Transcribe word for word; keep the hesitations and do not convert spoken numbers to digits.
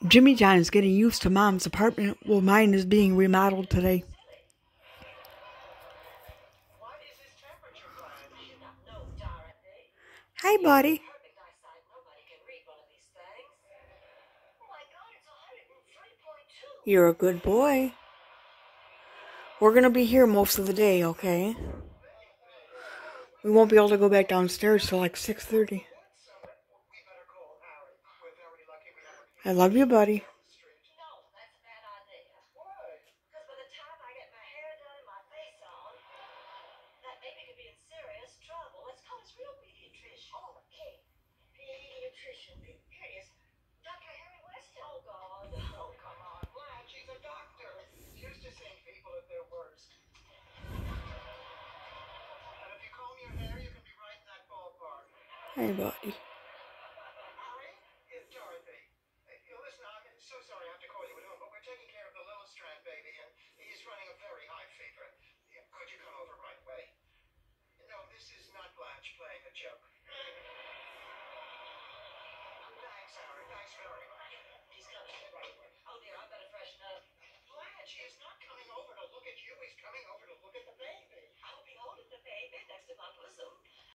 Jimmy John is getting used to Mom's apartment while mine is being remodeled today. Hi, buddy. You're a good boy. We're going to be here most of the day, okay? We won't be able to go back downstairs till like six thirty. I love you, buddy. Hey, buddy.